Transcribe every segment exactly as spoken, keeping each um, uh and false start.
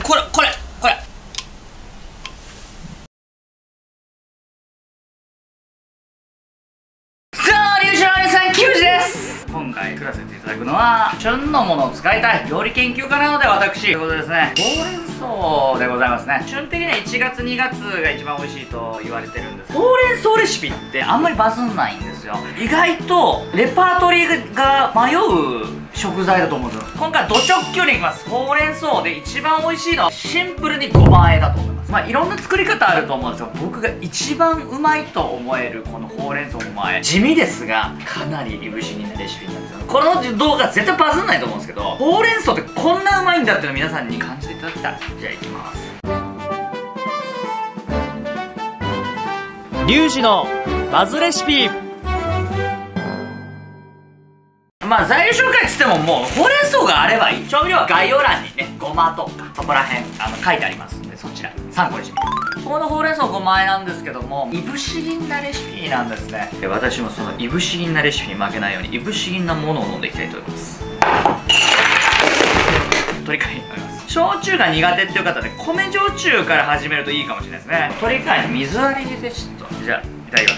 これこれこれさあ、リュウジの兄さん、キムジです。今回作らせていただくのは旬のものを使いたい料理研究家なので私ということでですね、ほうれん草でございますね。旬的にはいちがつにがつが一番美味しいと言われてるんです。ほうれん草レシピってあんまりバズんないんですよ。意外とレパートリーが迷う食材だと思うんですよ。今回はド直球にいきます。ほうれん草で一番美味しいのはシンプルにごま和えだと思います。まあいろんな作り方あると思うんですよ。僕が一番うまいと思えるこのほうれん草ごま和え、地味ですがかなりいぶし銀なレシピなんですよ。この動画絶対バズんないと思うんですけど、ほうれん草ってこんなうまいんだっていうのを皆さんに感じていただきたい。じゃあいきます。 リュウジのバズレシピ。 まあ材料紹介っつってももうほうれん草があればいい。調味料は概要欄にね、ごまとかそこら辺あの書いてありますんで、そちら参考にしてみて。このほうれん草ごま和えなんですけども、いぶし銀なレシピなんですね。で私もそのいぶし銀なレシピに負けないようにいぶし銀なものを飲んでいきたいと思います。鶏貝に飲みます。焼酎が苦手っていう方で米焼酎から始めるといいかもしれないですね。鶏貝の水割り入れてちょっと、じゃあいただきます。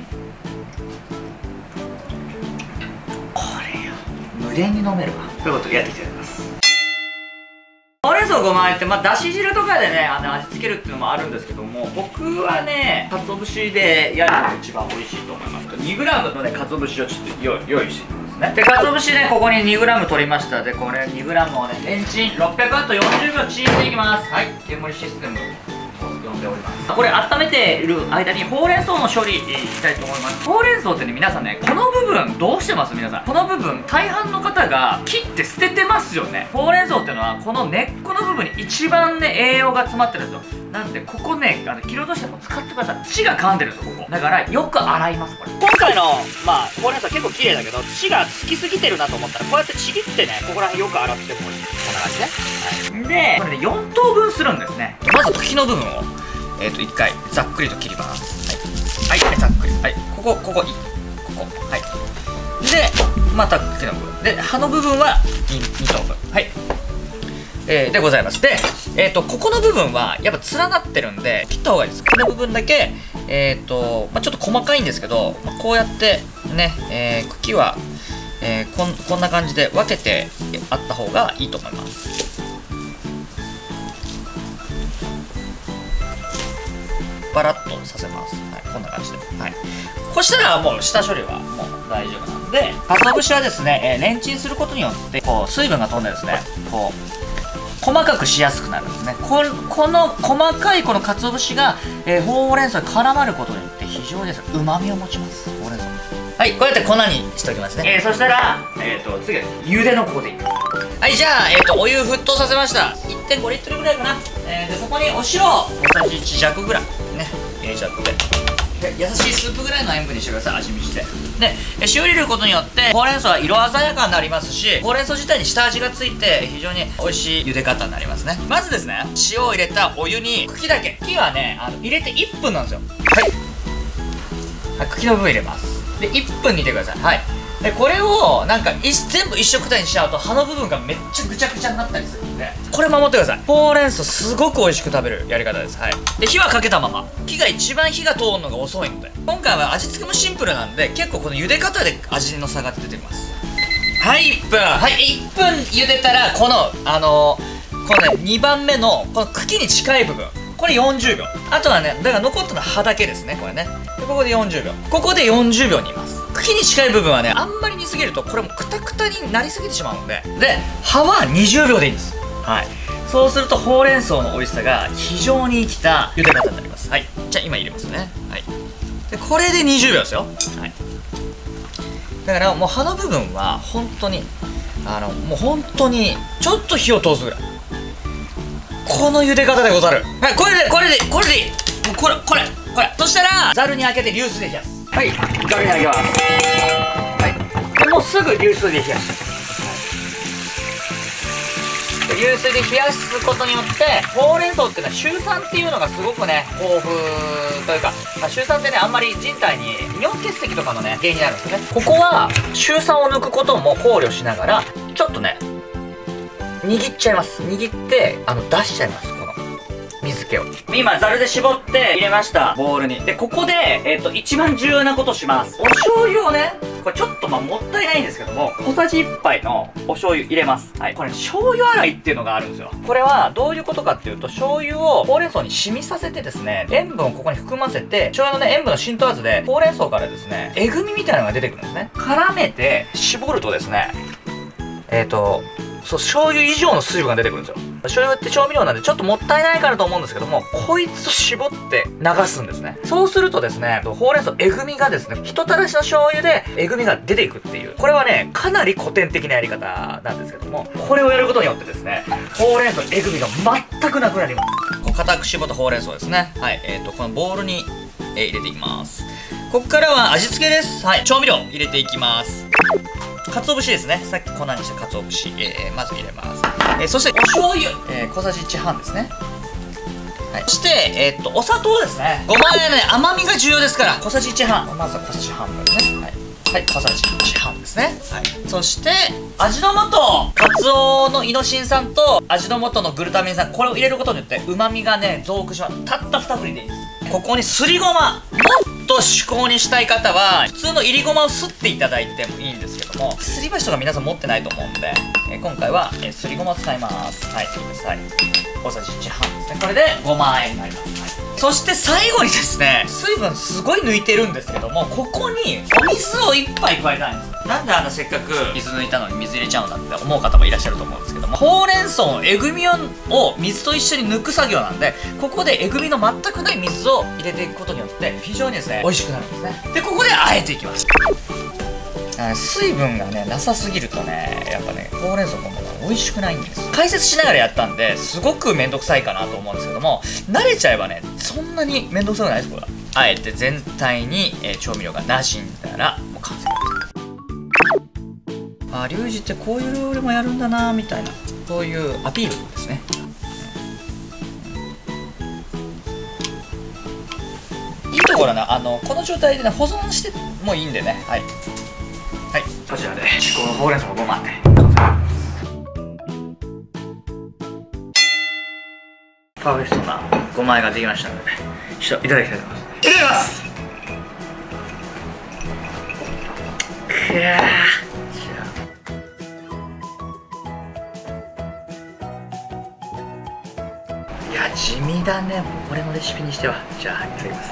これよ、無限に飲めるわ。ということでやっていきたいと思います。ほうれん草ごま和えって、まあ、だし汁とかでね、あの味付けるっていうのもあるんですけども、僕はね、鰹節でやるのが一番美味しいと思います。にグラム のね、鰹節をちょっと用用意していきますね。で、鰹節ね、ここに にグラム 取りました。で、これ にグラム をね、レンチンろっぴゃくワットよんじゅうびょうチンしていきます。はい、煙システムと呼んでおります。これ温めている間にほうれん草の処理したいと思います。ほうれん草ってね、皆さんね、この部分どうしてます？皆さんこの部分大半の方が切って捨ててますよね。ほうれん草っていうのはこの根っこの部分に一番ね栄養が詰まってるんですよ。なんでここね、あの切り落としても使ってください。土が噛んでるんですよ、ここだからよく洗います。これ今回のまあほうれん草結構綺麗だけど、土がつきすぎてるなと思ったらこうやってちぎってね、ここら辺よく洗ってもいい。こんな感じね。はい、でこれでよん等分するんですね。まず茎の部分をえっといっかいざっくりと切ります。はい、はい、ざっくり、はい、ここここいここ、はい、でまた茎の部分で葉の部分は に, に等分、はい、えー、でございます。で、えー、とここの部分はやっぱ連なってるんで切った方がいいです。この部分だけえっ、ー、と、まあ、ちょっと細かいんですけど、まあ、こうやってね、えー、茎は、えー、こんこんな感じで分けてあった方がいいと思います。バラッとさせます。はい、こんな感じで。はい。こしたらもう下処理はもう大丈夫なんで、鰹節はですね、えー、レンチンすることによってこう水分が飛んでですね、こう細かくしやすくなるんですね。ここの細かいこの鰹節が、えー、ほうれん草に絡まることによって非常にですね、うまみを持ちます。ほうれん草。はい、こうやって粉にしておきますね。えー、そしたら、えっ、ー、と次は茹でのここでいきます。はい、じゃあ、えっ、ー、とお湯沸騰させました。いってんごリットルぐらいかな。えー、でそこにお塩小さじいち弱ぐらいね入れちゃって、で優しいスープぐらいの塩分にしてください。味見して。で塩入れることによってほうれん草は色鮮やかになりますし、ほうれん草自体に下味がついて非常に美味しい茹で方になりますね。まずですね、塩を入れたお湯に茎だけ、茎はねあの入れていっぷんなんですよ。はい、はい、茎の部分入れます。でいっぷん煮てください。はい、でこれをなんか全部一緒くたにしちゃうと葉の部分がめっちゃぐちゃぐちゃになったりするんで、これ守ってください。ほうれん草すごく美味しく食べるやり方です。はい、で火はかけたまま。火が一番火が通るのが遅いので、今回は味付けもシンプルなんで結構この茹で方で味の差が出てきます。はい、いっぷん。はい、いっぷん茹でたらこのあのー、このねにばんめのこの茎に近い部分、これよんじゅうびょう。あとはね、だから残ったのは葉だけですね。これね、でここでよんじゅうびょう、ここでよんじゅうびょう煮ます。茎に近い部分はねあんまり煮すぎるとこれもクタクタになりすぎてしまうので、で葉はにじゅうびょうでいいんです。はい、そうするとほうれん草の美味しさが非常に生きた茹で方になります。はい、じゃあ今入れますね。はい、でこれでにじゅうびょうですよ。はい、だからもう葉の部分は本当にあのもう本当にちょっと火を通すぐらい、この茹で方でござる。はい、これでこれでこれでいい。もうこれこれこれそしたらざるにあけて流水で冷やす。はい、ざるにあげます。はい、でもうすぐ流水で冷やす。流水で冷やすことによってほうれん草っていうのはシュウ酸っていうのがすごくね豊富というか、まあ、シュウ酸ってねあんまり人体に尿結石とかのね原因になるんですよね。ここはシュウ酸を抜くことも考慮しながらちょっとね握っちゃいます。握ってあの出しちゃいます、この水気を。今ザルで絞って入れました、ボウルに。でここでえっと一番重要なことします。お醤油をね、これちょっとまあもったいないんですけども、小さじいっぱいのお醤油入れます。はい、これ醤油洗いっていうのがあるんですよ。これはどういうことかっていうと、醤油をほうれん草に染みさせてですね、塩分をここに含ませて、醤油のね塩分の浸透圧でほうれん草からですね、えぐみみたいなのが出てくるんですね。絡めて絞るとですね、えっとそう、醤油以上の水分が出てくるんですよ。醤油って調味料なんでちょっともったいないかなと思うんですけども、こいつを絞って流すんですね。そうするとですね、ほうれん草えぐみがですね、人たらしの醤油でえぐみが出ていくっていう、これはねかなり古典的なやり方なんですけども、これをやることによってですね、ほうれん草えぐみが全くなくなります。こう固く絞ったほうれん草ですね。はい、えーとこのボウルに、えー入れていきます。ここからは味付けです。はい、調味料入れていきます。鰹節ですね。さっき粉にした鰹節、えー、まず入れます。えー、そしてお醤油、えー、小さじいちはんですね。はい、そして、えー、っとお砂糖ですね。ごまはね、甘みが重要ですから、小さじいちはん、まずは小さじはんぶんね。はい、はい、小さじいちはんですね。はい、そして味の素、カツオのイノシン酸と味の素のグルタミン酸、これを入れることによってうまみがね増幅します。たったに振りでいいです。ここにすりごま、もっと至高にしたい方は普通のいりごまをすっていただいてもいいんですけども、すり箸とか皆さん持ってないと思うんで、えー、今回は、えー、すりごまを使います。はい、いいです。はい、小さじいちはんですね。これでごまあえになります。はい、そして最後にですね、水分すごい抜いてるんですけども、ここにお水をいっぱい加えたいんですよ。なんであんなせっかく水抜いたのに水入れちゃうんだって思う方もいらっしゃると思うんですけども、ほうれん草のえぐみを水と一緒に抜く作業なんで、ここでえぐみの全くない水を入れていくことによって非常にですね美味しくなるんですね。でここであえていきます。水分がねなさすぎるとね、やっぱねほうれん草のものが美味しくないんです。解説しながらやったんですごくめんどくさいかなと思うんですけども、慣れちゃえばねそんなにめんどくさくないです。これはあえて全体に、えー、調味料が馴染んだらもう完成。あ、リュウジってこういう料理もやるんだなみたいな、こういうアピールですね。いいところはな、あのこの状態でね保存してもいいんでね。はいはい、こちらで至高のほうれん草のごまで完成。パーフェクトなごまあえができましたので、ちょっといただきたいと思います。いただきます。くやー、いや地味だね、これのレシピにしては。じゃあいただきます。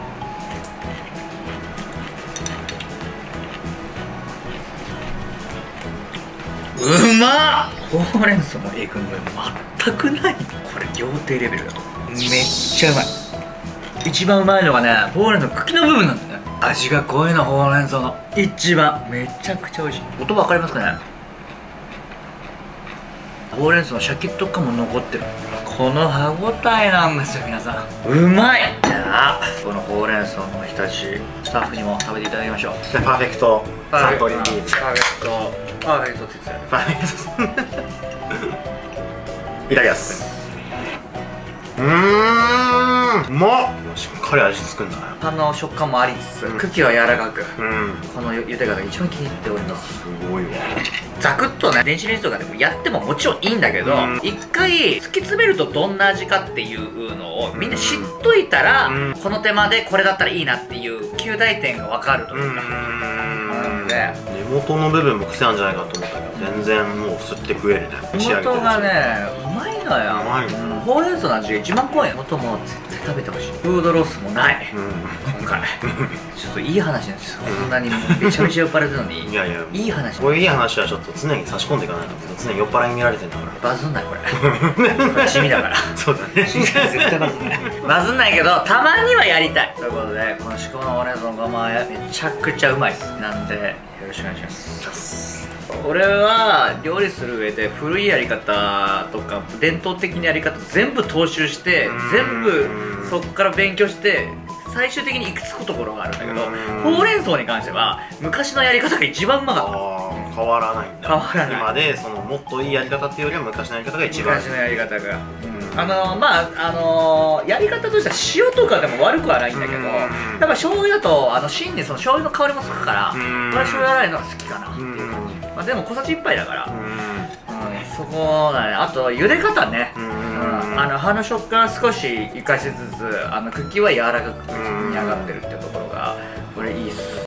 うまっ。ほうれん草のえぐみ全くない。これ料亭レベルだ。めっちゃうまい。一番うまいのがねほうれん草の茎の部分なんだね。味が濃いの、ほうれん草の一番めちゃくちゃ美味しい。音分かりますかね。ほうれん草のシャキッと感も残ってる。この歯ごたえなんですよ皆さん。うまい。じゃあこのほうれん草のひたし、スタッフにも食べていただきましょう。 パーフェクトサントリービール。 パーフェクトパーフェクトって言ってたよ。パーフェクトいただきます。うーん、うまっ。しっかり味付くんだな。 あの食感もありつつ、茎は柔らかく、 うん、 この茹で方が一番気に入っております。 すごいわ。 ザクッとね電子レンジとかでもやってももちろんいいんだけど、一、うん、回突き詰めるとどんな味かっていうのをみんな知っといたら、うん、この手間でこれだったらいいなっていう及第点が分かるというか、うんで根元の部分も癖なんじゃないかと思ったけど、全然もう吸って食えるね。 根元がねうまいのよ。 うまい、 うん、ほうれん草の味が一番濃い。根元も絶対食べてほしい。フードロスもない、うん、今回ちょっといい話なんですよ。そんなにめちゃめちゃ酔っ払ってるのにいやいやいい話。 こういういい話はちょっと常に差し込んでいかないと。常に酔っ払いに見られてんだから。 バズんないこれこれ地味だから。 そうだね、 絶対バズんないバズんないけどたまにはやりたいということで、この至高のほうれん草のごまあえめちゃくちゃうまいです。なんでよろしくお願いします。俺は料理する上で古いやり方とか伝統的なやり方全部踏襲して全部そこから勉強して最終的に行き着くところがあるんだけど、ほうれん草に関しては昔のやり方が一番うまかった。 変わらないんだ。 変わらない。 今でそのもっといいやり方っていうよりは昔のやり方が一番。 昔のやり方が、うん、あのまああのー、やり方としては塩とかでも悪くはないんだけど、やっぱ醤油だとあの芯にその醤油の香りもつくから、これ醤油洗いのが好きかなっていう感じ。まあでも小さじいっぱいだから、うん、 そこだね。あと茹で方ね、 ううんん、あの葉の食感少し生かしつつ、あの茎は柔らかく煮上がってるってところがこれいいっす。